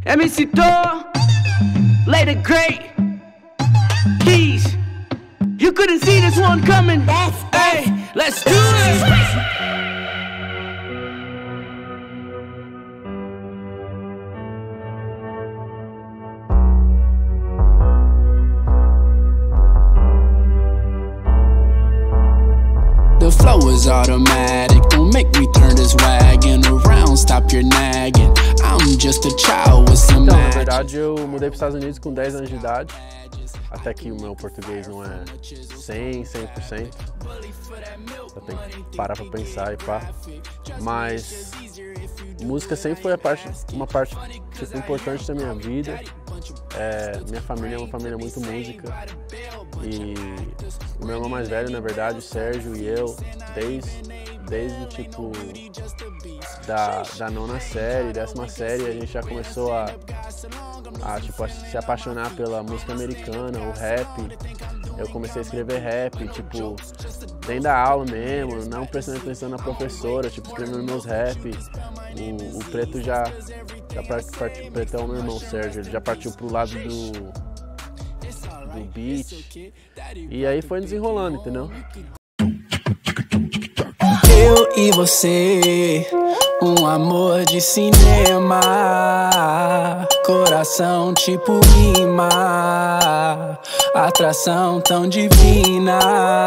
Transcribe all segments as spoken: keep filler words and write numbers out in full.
M C Thor, later great. Keys, you couldn't see this one coming. Hey, let's do it. The flow is automatic, don't make me turn this wagon around, stop your nagging. I'm just a child with some Então, na magic. verdade, eu mudei para os Estados Unidos com dez anos de idade. Até que o meu português não é cem, cem por cento. Eu tenho que parar para pensar e pá. Mas música sempre foi a parte, uma parte tipo, importante da minha vida. É, minha família é uma família muito música. E o meu irmão mais velho, na verdade, o Sérgio e eu, desde, desde tipo da, da nona série, décima série, a gente já começou a, a, tipo, a se apaixonar pela música americana, o rap. Eu comecei a escrever rap, tipo, dentro da aula mesmo, não prestando atenção na professora, tipo, escrevendo meus rap. O, o Preto já, já partiu, o Preto é o meu irmão Sérgio, ele já partiu pro lado do, do beat. E aí foi desenrolando, entendeu? Eu e você, um amor de cinema, coração tipo imã, atração tão divina.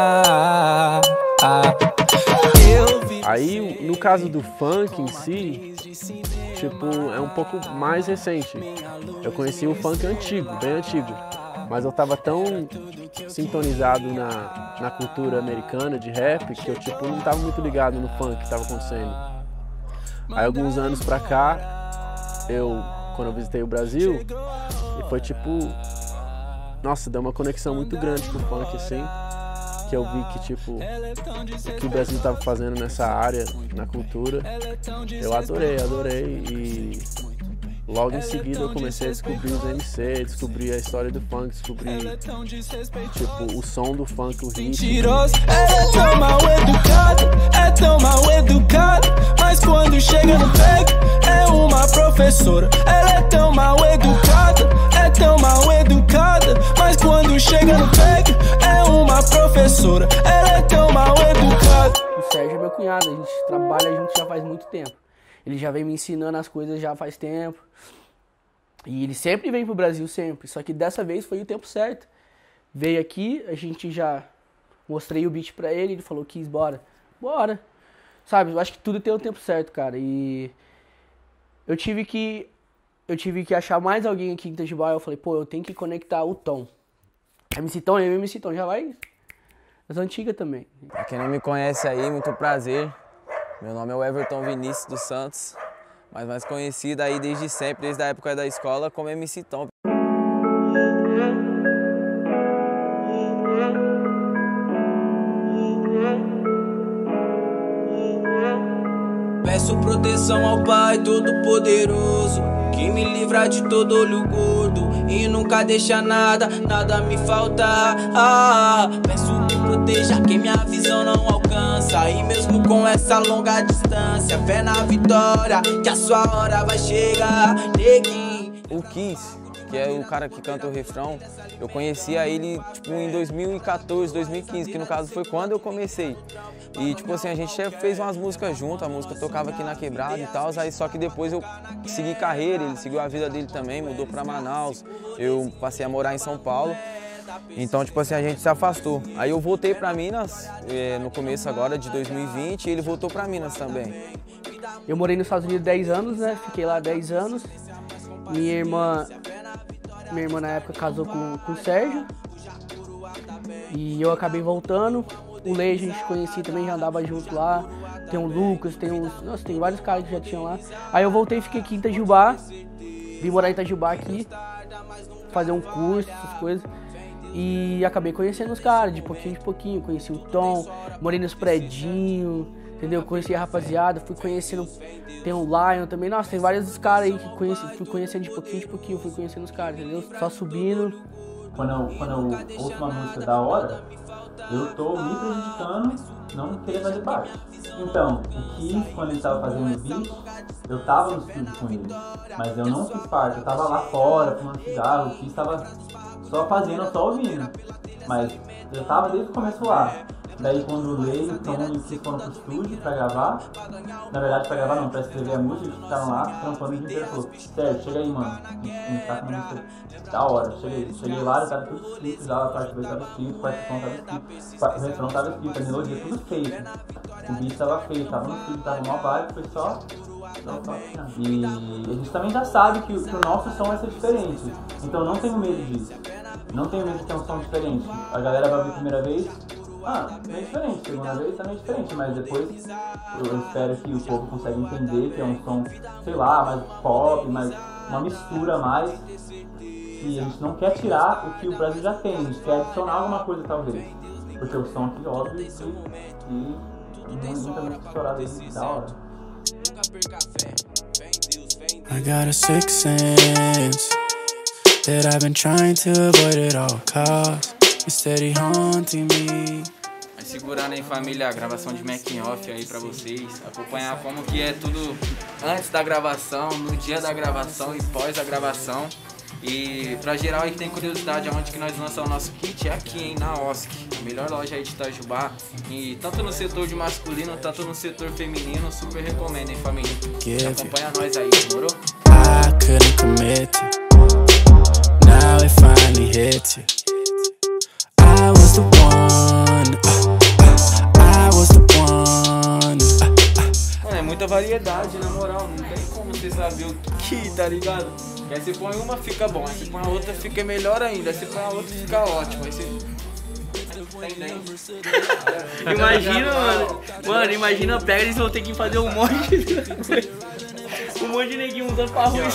Aí, no caso do funk em si, tipo, é um pouco mais recente. Eu conheci o funk antigo, bem antigo, mas eu tava tão sintonizado na, na cultura americana de rap que eu tipo, não tava muito ligado no funk que tava acontecendo. Aí, alguns anos pra cá, eu, quando eu visitei o Brasil, e foi tipo, nossa, deu uma conexão muito grande com o funk, assim, que eu vi que, tipo, o que o Brasil tava fazendo nessa área, na cultura, eu adorei, adorei, e logo em seguida eu comecei a descobrir os M C, descobri a história do funk, descobri, tipo, o som do funk, o ritmo. Ela é tão mal educada, é tão mal educada, mas quando chega no peg, é uma professora. Ela é tão mal educada, é tão mal educada, mas quando chega no peg, é uma professora. Ela é tão mal educada. O Sérgio é meu cunhado, a gente trabalha junto já faz muito tempo. Ele já vem me ensinando as coisas já faz tempo. E ele sempre vem pro Brasil, sempre. Só que dessa vez foi o tempo certo. Veio aqui, a gente já mostrei o beat pra ele, ele falou, quis, bora. Bora. Sabe, eu acho que tudo tem o tempo certo, cara. E eu tive que eu tive que achar mais alguém aqui em Itajubá. Eu falei, pô, eu tenho que conectar o Tom. M C Tom, eu e M C Tom, já vai das antigas também. Pra quem não me conhece aí, muito prazer. Meu nome é o Everton Vinícius dos Santos, mas mais conhecido aí desde sempre, desde a época da escola, como M C Tom. Peço proteção ao Pai Todo-Poderoso, que me livra de todo olho gordo e nunca deixa nada, nada me faltar. Ah, peço que proteja quem minha visão não alcança, e mesmo com essa longa distância, fé na vitória, que a sua hora vai chegar, neguinho. O Kiss, que é o cara que canta o refrão, eu conhecia ele tipo, em dois mil e quatorze, dois mil e quinze, que no caso foi quando eu comecei. E tipo assim, a gente fez umas músicas junto, a música tocava aqui na quebrada e tal, aí só que depois eu segui carreira, ele seguiu a vida dele também, mudou pra Manaus, eu passei a morar em São Paulo. Então, tipo assim, a gente se afastou. Aí eu voltei pra Minas, eh, no começo agora de dois mil e vinte, e ele voltou pra Minas também. Eu morei nos Estados Unidos dez anos, né? Fiquei lá dez anos. Minha irmã, minha irmã na época casou com, com o Sérgio. E eu acabei voltando. O Lei a gente conhecia também, já andava junto lá. Tem o Lucas, tem uns... Nossa, tem vários caras que já tinham lá. Aí eu voltei e fiquei aqui em Itajubá. Vim morar em Itajubá aqui. Fazer um curso, essas coisas. E acabei conhecendo os caras, de pouquinho em pouquinho. Conheci o Tom, morei nos predinhos, entendeu? Conheci a rapaziada, fui conhecendo... Tem o Lion também. Nossa, tem vários caras aí que conheci, fui conhecendo de pouquinho em pouquinho. Fui conhecendo os caras, entendeu? Só subindo. Quando eu, quando eu ouço uma música da hora, eu tô me prejudicando, não querer fazer parte. Então, o Kiss, quando ele tava fazendo o beat, eu tava no estúdio com ele, mas eu não fiz parte, eu tava lá fora, fumando cigarro, o Kiss tava só fazendo, só ouvindo, mas eu tava desde o começo lá. Daí quando o Lei, o Tom e o Kiss foram pro estúdio pra gravar, na verdade pra gravar não, pra escrever a música, eles ficaram lá, trampando o dia inteiro, falou, Sérgio, chega aí, mano, a gente tá com uma música da hora, cheguei, cheguei lá, tava tudo escrito, já a parte dois tava escrito, o quarto som tava escrito, o refrão tava escrito, a melodia, tudo feito, o beat tava feito, tava no estúdio, tava uma vibe, foi só... E a gente também já sabe que o, que o nosso som vai ser diferente, então não tenho medo disso, não tenho medo de ter um som diferente, a galera vai ouvir a primeira vez, ah, é diferente, segunda vez também é diferente, mas depois eu espero que o povo consiga entender que é um som, sei lá, mais pop, mais uma mistura mais, e a gente não quer tirar o que o Brasil já tem, a gente quer adicionar alguma coisa talvez, porque o som aqui, óbvio, e, e muita música estourada aí, da hora. I got a sixth sense that I've been trying to avoid at all costs. It's steady haunting me. Vai segurando aí, família, a gravação de making off aí pra vocês. Acompanhar como que é tudo antes da gravação, no dia da gravação e pós a gravação. E pra geral aí que tem curiosidade aonde que nós lançamos o nosso kit, é aqui, hein, na O S C, a melhor loja aí de Itajubá. E tanto no setor de masculino, tanto no setor feminino, super recomendo, hein, família. E acompanha nós aí, demorou? I couldn't commit to. Now it finally hits you. I was the one. Uh, I was the one. Uh, Mano, é muita variedade, na moral, não tem como você saber o que, tá ligado? Aí você põe uma, fica bom, aí você põe a outra, fica melhor ainda, aí você põe a outra, fica ótimo, aí você... Imagina, mano, mano, imagina, pega, eles vão ter que fazer um monte de coisa. Um monte de neguinho usando pra rua.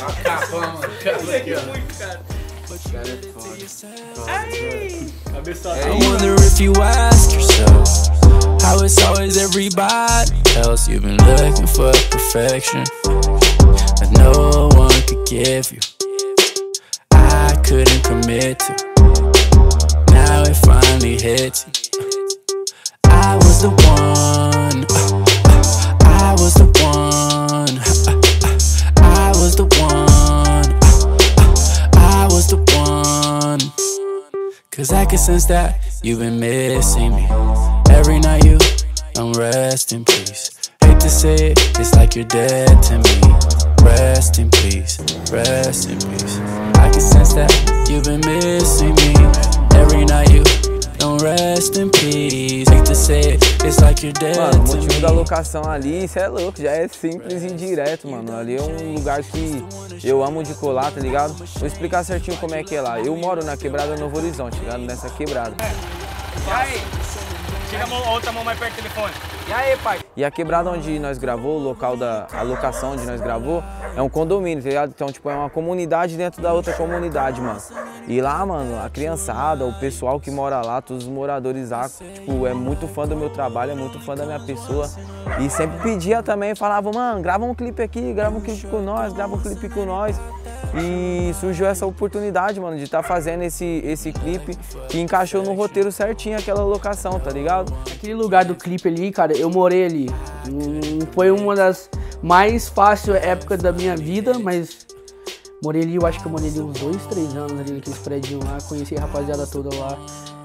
I wonder if you ask yourself how it's always everybody else. You've been looking for perfection that no one could give you. I couldn't commit to. Now it finally hits you. I was the one. Uh, uh, I was the one. Uh, uh, I was the one. Uh, uh, I was the one. Cause I can sense that you've been missing me. Every night you don't rest in peace. Hate to say it, it's like you're dead to me. Rest in peace, rest in peace. I can sense that you've been missing me. Every night you don't rest in peace. Hate to say it, it's like you're dead mano, to o motivo me. da locação ali, isso é louco, já é simples e direto, mano. Ali é um lugar que eu amo de colar, tá ligado? Vou explicar certinho como é que é lá. Eu moro na quebrada Novo Horizonte, tá ligado? Nessa quebrada. E aí? Tira a outra mão mais perto do telefone. E aí, pai? E a quebrada onde nós gravou, o local da a locação onde nós gravou, é um condomínio, tá ligado? Então, tipo, é uma comunidade dentro da outra comunidade, mano. E lá, mano, a criançada, o pessoal que mora lá, todos os moradores lá, tipo, é muito fã do meu trabalho, é muito fã da minha pessoa. E sempre pedia também, falava, mano, grava um clipe aqui, grava um clipe com nós, grava um clipe com nós. E surgiu essa oportunidade, mano, de estar tá fazendo esse, esse clipe que encaixou no roteiro certinho aquela locação, tá ligado? Aquele lugar do clipe ali, cara, eu morei ali. Não foi uma das mais fáceis épocas da minha vida, mas morei ali, eu acho que eu morei ali uns dois, três anos ali naqueles prédios lá, conheci a rapaziada toda lá.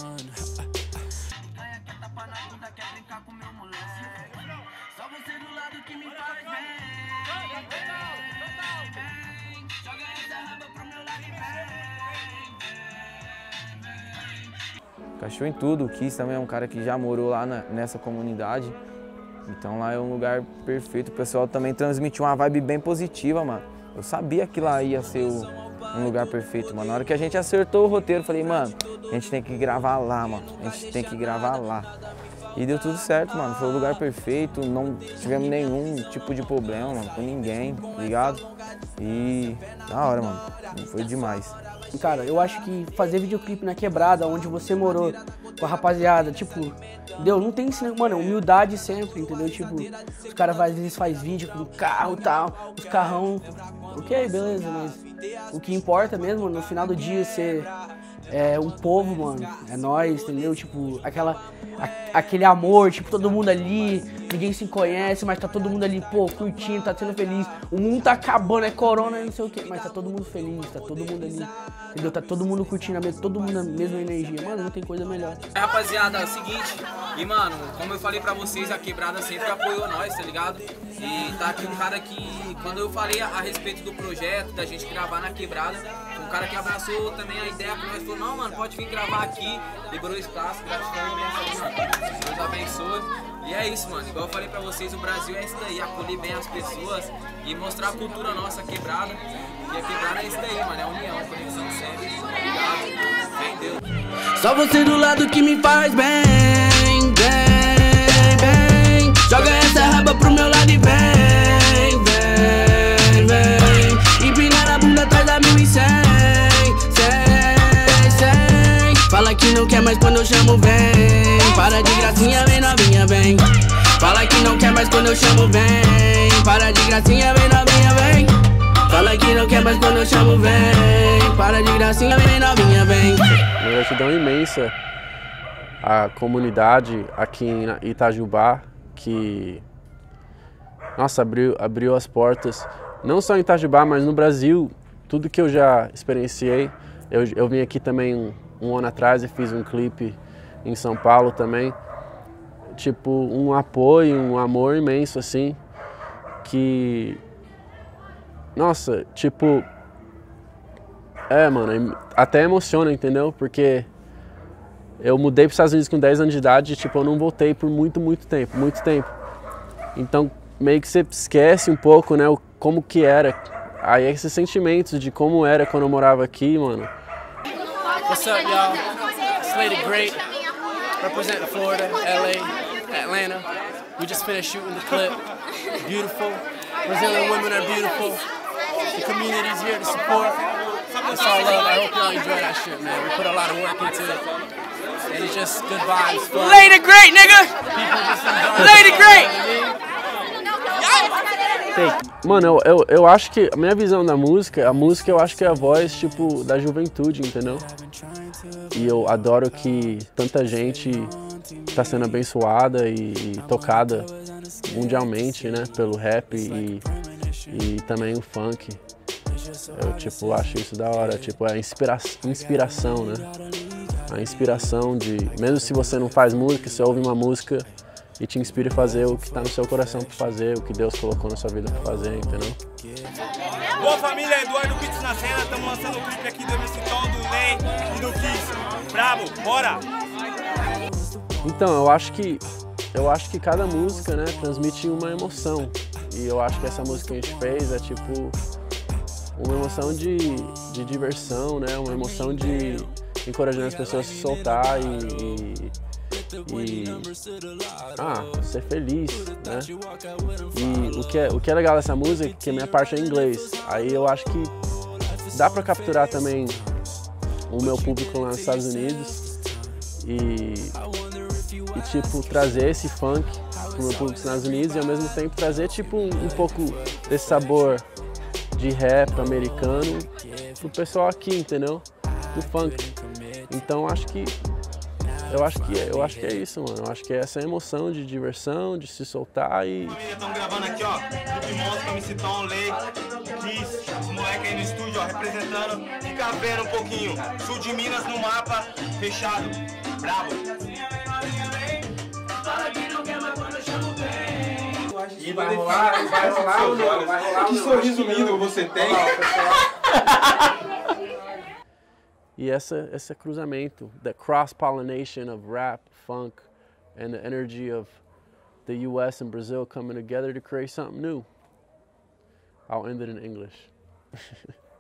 Encaixou em tudo, o Kiss também é um cara que já morou lá na, nessa comunidade. Então lá é um lugar perfeito, o pessoal também transmitiu uma vibe bem positiva, mano. Eu sabia que lá ia ser o, um lugar perfeito, mano. Na hora que a gente acertou o roteiro, eu falei, mano, a gente tem que gravar lá, mano. A gente tem que gravar lá. E deu tudo certo, mano. Foi o lugar perfeito, não tivemos nenhum tipo de problema, mano, com ninguém, ligado? E da hora, mano. Foi demais. Cara, eu acho que fazer videoclipe na quebrada, onde você morou com a rapaziada, tipo, entendeu? Não tem esse, mano, humildade sempre, entendeu? Tipo, os caras às vezes faz vídeo com carro e tal, os carrão, ok, beleza, mas o que importa mesmo, no final do dia, você é um povo, mano, é nós, entendeu? Tipo, aquela, a, aquele amor, tipo, todo mundo ali, ninguém se conhece, mas tá todo mundo ali, pô, curtindo, tá sendo feliz. O mundo tá acabando, é corona, não sei o que, mas tá todo mundo feliz, tá todo mundo ali, entendeu? Tá todo mundo curtindo a mesma, todo mundo na mesma energia, mano, não tem coisa melhor. Rapaziada, é o seguinte, e mano, como eu falei pra vocês, a Quebrada sempre apoiou nós, tá ligado? E tá aqui um cara que, quando eu falei a, a respeito do projeto, da gente gravar na Quebrada, um cara que abraçou também a ideia com nós, falou, não, mano, pode vir gravar aqui, liberou espaço, gratidão imensa, mano. Deus abençoe. E é isso, mano, igual eu falei pra vocês, o Brasil é isso daí, acolher bem as pessoas e mostrar a cultura nossa Quebrada. E a Quebrada é isso daí, mano, é a união, conexão sempre, obrigado, vem Deus. Só você do lado que me faz bem, bem, bem. Joga essa raba pro meu lado e vem, vem, vem. Empina na bunda atrás da mil e cem, cem, cem. Fala que não quer mais quando eu chamo, vem. Para de gracinha, vem novinha, vem. Fala que não quer mais quando eu chamo, vem. Para de gracinha, vem novinha, vem. Fala que não quer mais quando eu chamo, vem. Para de gracinha, vem novinha, vem. Uma gratidão imensa à comunidade aqui em Itajubá, que, nossa, abriu, abriu as portas, não só em Itajubá, mas no Brasil, tudo que eu já experienciei. Eu, eu vim aqui também um, um ano atrás e fiz um clipe em São Paulo também. Tipo, um apoio, um amor imenso, assim, que, nossa, tipo, é, mano, até emociona, entendeu? Porque eu mudei para os Estados Unidos com dez anos de idade e, tipo, eu não voltei por muito, muito tempo, muito tempo. Então, meio que você esquece um pouco, né, o, como que era. Aí esses sentimentos de como era quando eu morava aqui, mano. What's up, y'all? Slated Great, representing Florida, L A, Atlanta. We just finished shooting the clip. Beautiful. Brazilian women are beautiful. The community's here to support. It's all love. I hope y'all enjoy that shit, man. We put a lot of work into it. And it's just good vibes. Fun. Lady Great, nigga! Lady Great! Mano, eu, eu, eu acho que a minha visão da música, a música eu acho que é a voz, tipo, da juventude, entendeu? E eu adoro que tanta gente tá sendo abençoada e, e tocada mundialmente, né, pelo rap e, e também o funk. Eu, tipo, acho isso da hora, tipo, é a inspira inspiração, né? A inspiração de, mesmo se você não faz música, você ouve uma música e te inspira a fazer o que tá no seu coração pra fazer, o que Deus colocou na sua vida pra fazer, entendeu? Boa família, Eduardo Beats na cena, estamos lançando o clipe aqui do M C Tom, do Ney e do Kiss. Bravo, bora! Então, eu acho que eu acho que cada música, né, transmite uma emoção. E eu acho que essa música que a gente fez é tipo uma emoção de, de diversão, né? Uma emoção de encorajando as pessoas a se soltar e, e, e ah, ser feliz, né? E o que, é, o que é legal dessa música é que a minha parte é em inglês. Aí eu acho que dá pra capturar também o meu público lá nos Estados Unidos e, e tipo, trazer esse funk pro meu público nos Estados Unidos e ao mesmo tempo trazer tipo um, um pouco desse sabor de rap americano pro pessoal aqui, entendeu? Do funk. Então acho que eu acho que eu acho que é isso, mano. Eu acho que é essa emoção de diversão, de se soltar e Estamos gravando aqui, ó, Clipe Monstro, M C Tom, Lei, Kiss, os moleques aí no estúdio, ó, representando. Fica vendo um pouquinho. Sul de Minas no mapa, fechado. Bravo. E vai rolar, vai rolar ou não? Vai rolar. Que sorriso lindo você tem. E essa, esse cruzamento, the cross-pollination of rap, funk, and the energy of the U S and Brazil coming together to create something new. I'll end it in English.